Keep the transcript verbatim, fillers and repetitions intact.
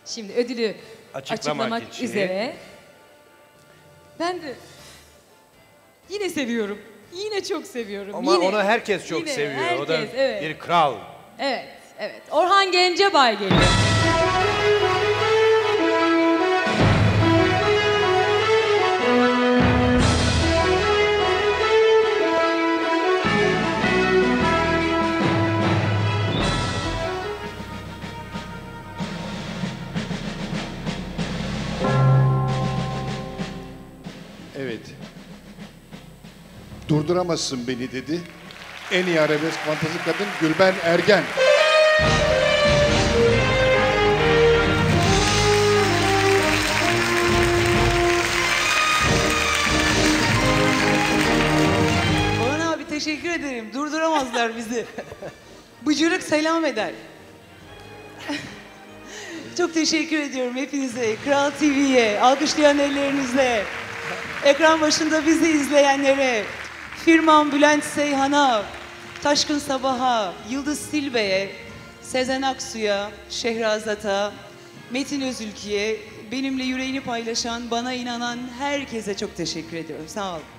Şimdi ödülü Açıklamak açıklamak için. üzere. Ben de yine seviyorum. Yine çok seviyorum. Ama yine, onu herkes çok yine, seviyor. Herkes, o da evet. bir kral. Evet, evet. Orhan Gencebay geliyor. Evet. Durduramazsın beni dedi. En iyi arabesk fantezi kadın Gülben Ergen. Orhan abi teşekkür ederim. Durduramazlar bizi. Bıcırık selam eder. Çok teşekkür ediyorum hepinize. Kral T V'ye, alkışlayan ellerinizle. Ekran başında bizi izleyenlere. Firman Bülent Seyhan'a, Taşkın Sabah'a, Yıldız Silbe'ye, Sezen Aksu'ya, Şehrazat'a, Metin Özülkü'ye, benimle yüreğini paylaşan, bana inanan herkese çok teşekkür ediyorum. Sağ olun.